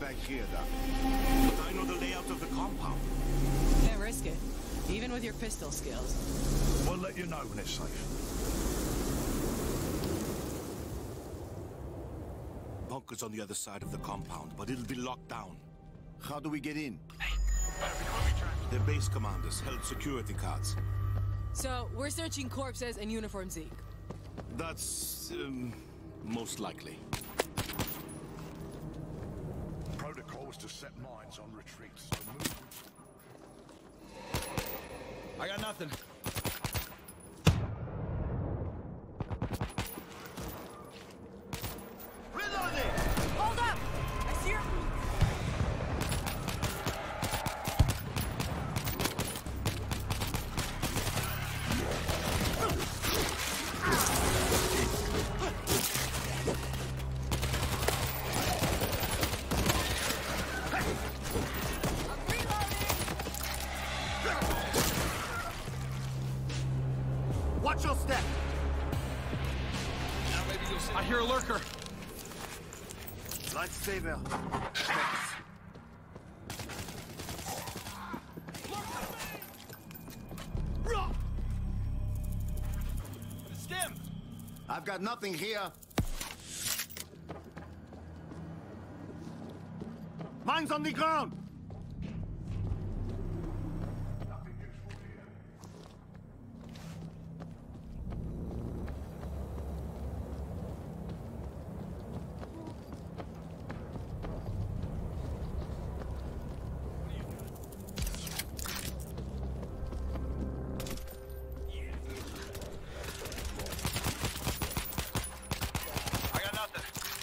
like here, Doc. But I know the layout of the compound. Can't risk it, even with your pistol skills. We'll let you know when it's safe. Bunker's on the other side of the compound, but it'll be locked down. How do we get in? Their base commanders held security cards. So, we're searching corpses and uniform Zeke. That's, most likely. Protocol was to set mines on retreats, so move. I got nothing. Reloading! Hold up! I see your... Watch your step! Now maybe you'll see. I hear a lurker. Lightsaber. Stim! I've got nothing here. Mines on the ground! I got nothing.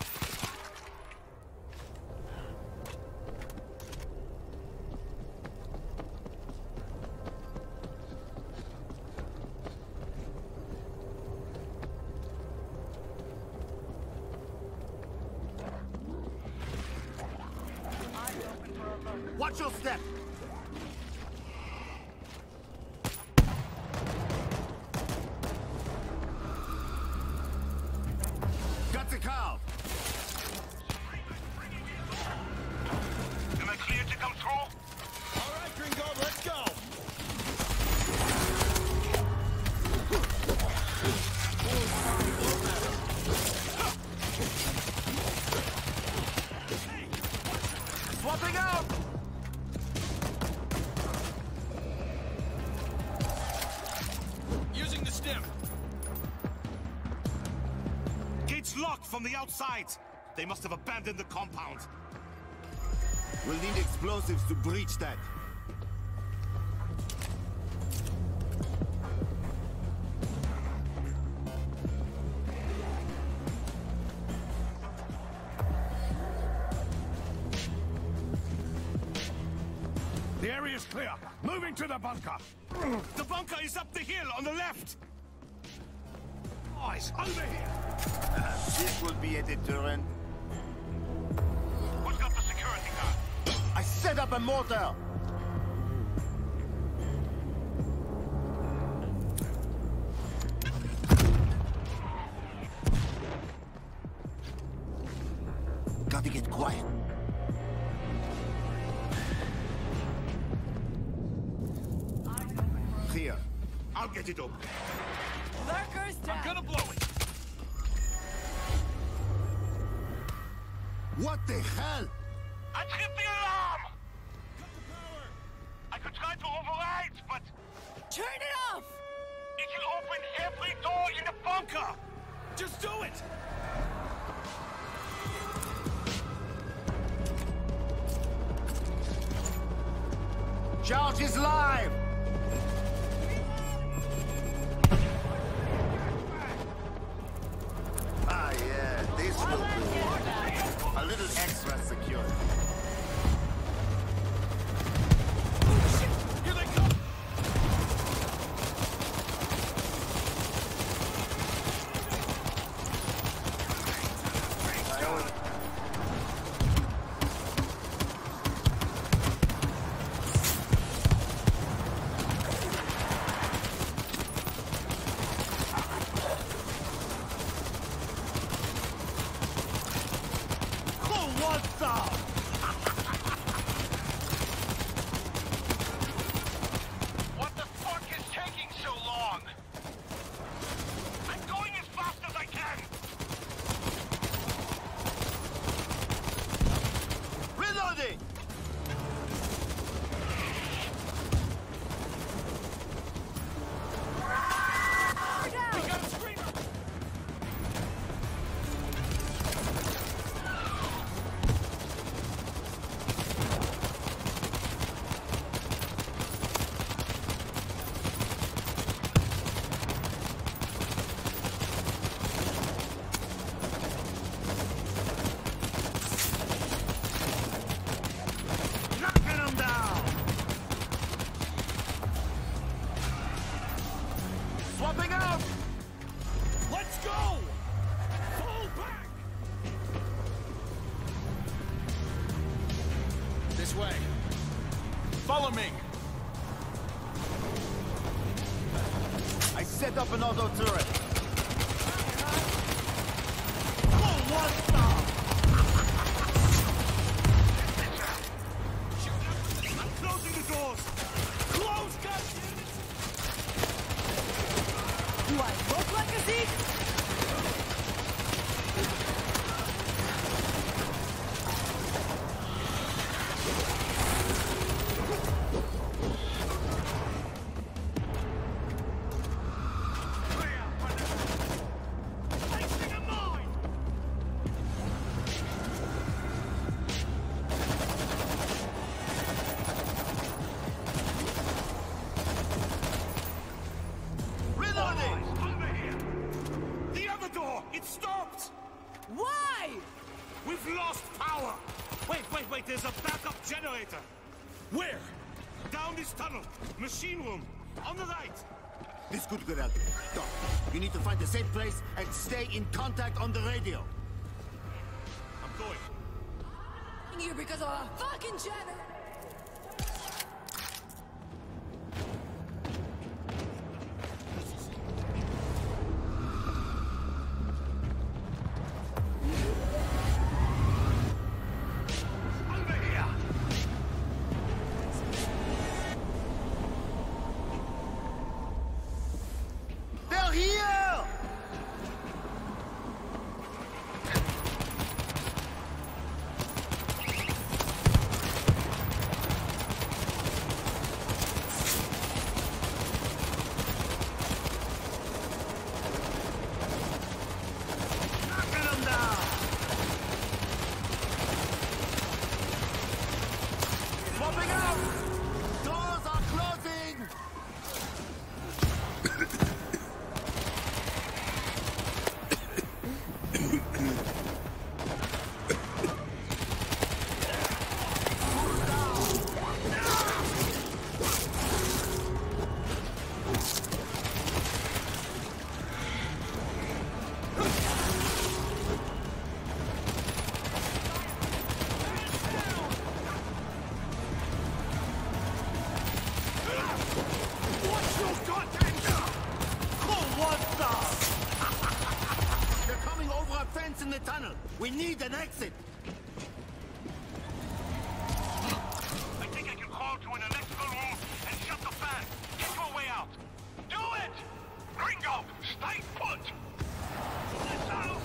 Watch your step! Got the cow! Am I clear to come through? All right, Gringo, let's go. Swapping out! Using the stim. Gates locked from the outside. They must have abandoned the compound. We'll need explosives to breach that. The area's clear. Moving to the bunker. The bunker is up the hill on the left. Boys, over here. This will be a deterrent. Who's got the security guard? I set up a mortar. Gotta get quiet. Here. I'll get it open. Lurkers down! I'm gonna blow it. What the hell? I tripped the alarm! I could try to override, but Turn it off! it will open every door in the bunker! Just do it. Charge is live! Ah, yeah, this will be a little extra secure. Here they come. Swapping out! Let's go! Fall back! This way. Follow me. I set up an auto turret. I'm closing the doors! Close, goddammit! Do I look like a Zeke? Placing a mine! Reloading! Over here! The other door! It stopped! Why? We've lost power! Wait, there's a backup generator! Where? Down this tunnel! Machine room! On the right! This could get out. Doc, you need to find a safe place and stay in contact on the radio. I'm going. You because of a fucking Jenner. Over here! They're here! Knocking them down! Swapping out! Doors are closing! They're coming over a fence in the tunnel. We need an exit. I think I can crawl to an electrical room and shut the fan. Get your way out. Do it! Ringo, stay put! Missile!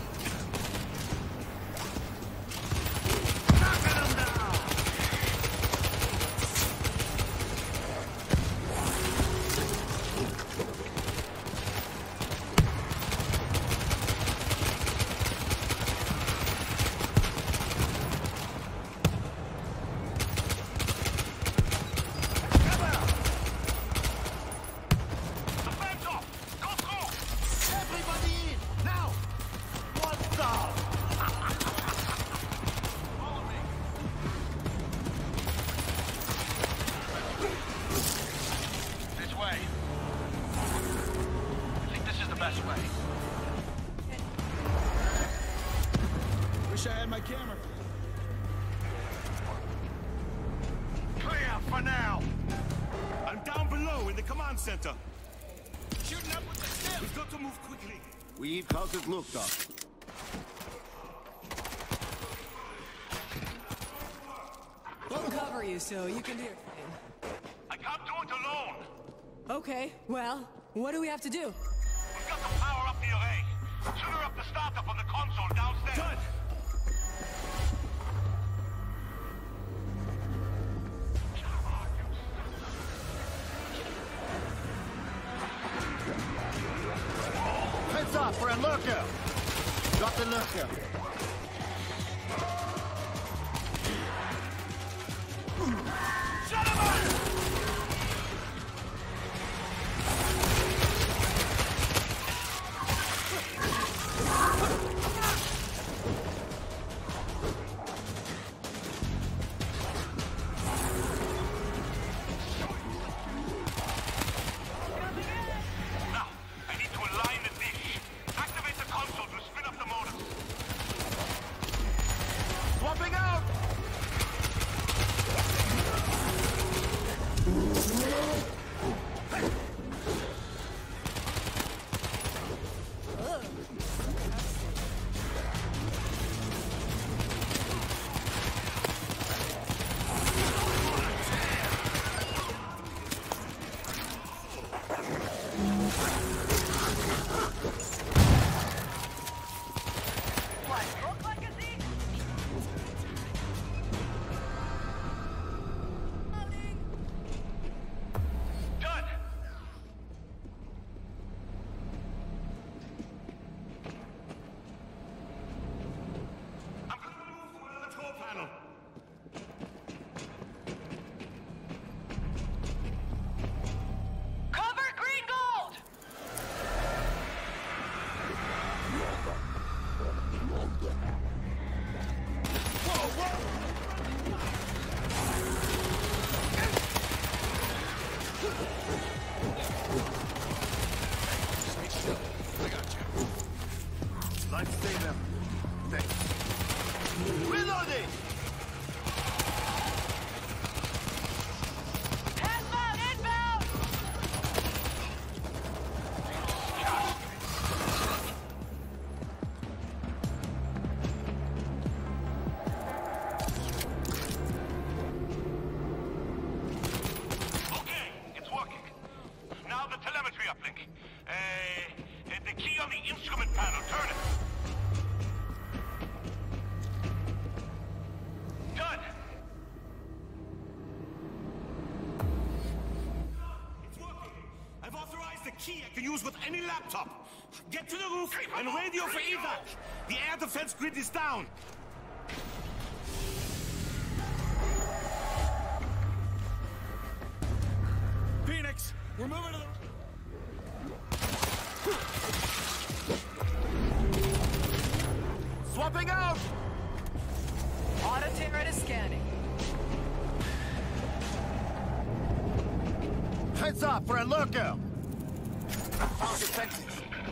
Knocking them down! The fan's off! Go through! Everybody in! Now! What's up? Follow me. This way. I think this is the best way. Wish I had my camera. Clear for now! I'm down below in the command center. Shooting up with the stiff. We've got to move quickly. We how's it look, Doc? We'll cover you so you can do your thing. I can't do it alone. Okay, well, what do we have to do? We've got to power up the array. Trigger up the startup on the console downstairs. Done. Heads up for a lurker! Got the lurker. Shut him up! Now, I I've seen them. Thanks. Reloading! Hazmat inbound! Okay, it's working. Now the telemetry uplink. The key on the instrument panel. Turn it. Done. It's working. I've authorized the key I can use with any laptop. Get to the roof and radio for evac. The air defense grid is down. Phoenix, we're moving to the... Swapping out! Auto turret is scanning. Heads up for a lurker! Found defenses.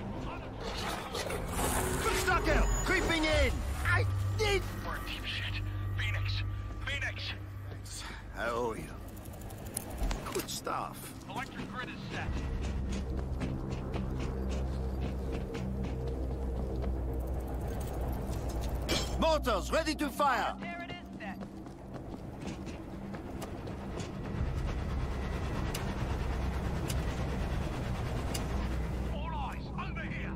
Stuck out! Creeping in! I need... We're in deep shit. Phoenix! Phoenix! I owe you. Good stuff. Electric grid is set. Mortars ready to fire! There it is set. All eyes, over here!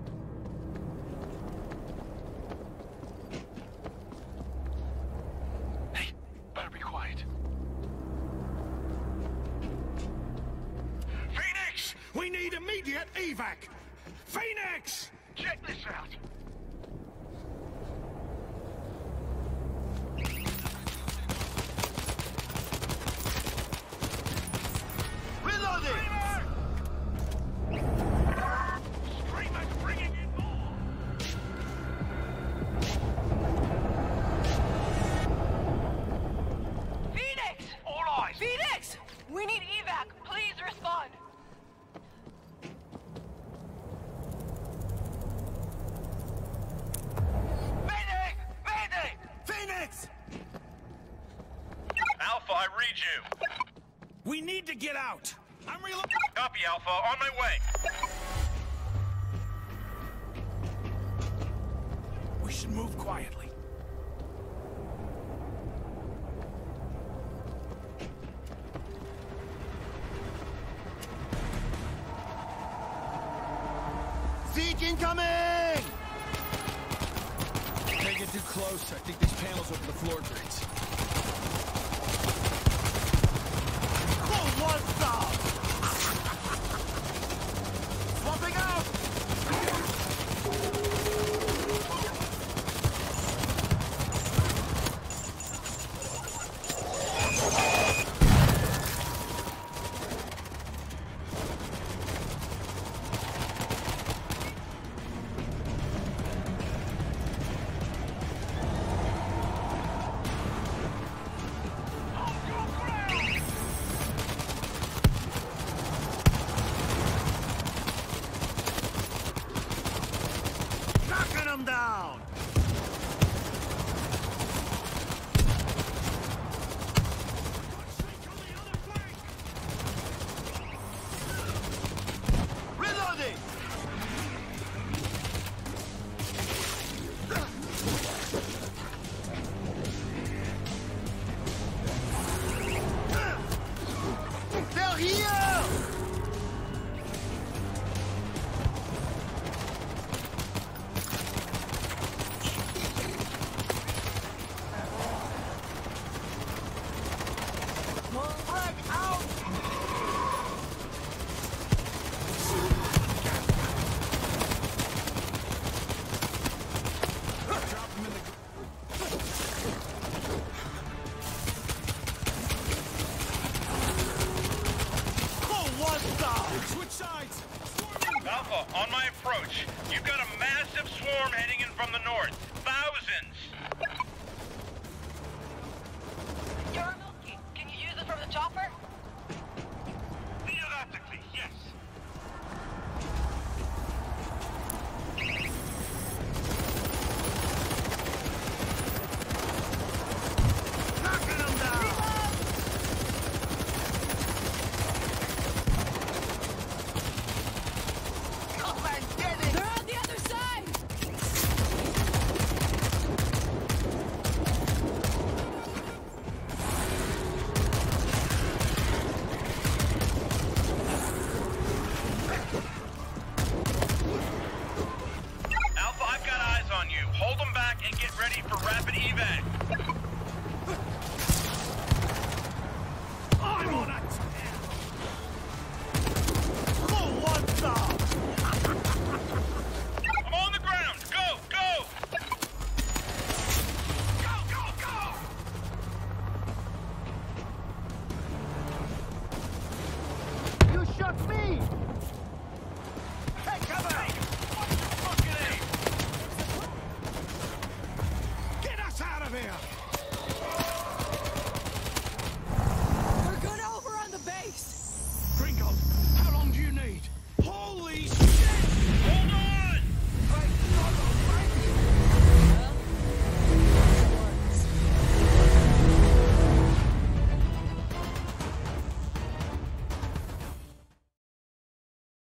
Hey, better be quiet. Phoenix! We need immediate evac. Phoenix! Check this out! Reloading! Screamers bringing in more! Phoenix! All eyes! Phoenix! We need evac. Please respond. Mayday! Mayday! Phoenix! Alpha, I read you. We need to get out. I'm reloading. Copy, Alpha. On my way. We should move quietly. Siege incoming! Can't get too close. I think these panels over the floor grids. Who wants some? Swapping out! Knocking them down! Reloading! They're here! Frag out! Drop them in the... Who wants some? Switch sides. Alpha, on my approach. You've got a massive swarm heading in from the north.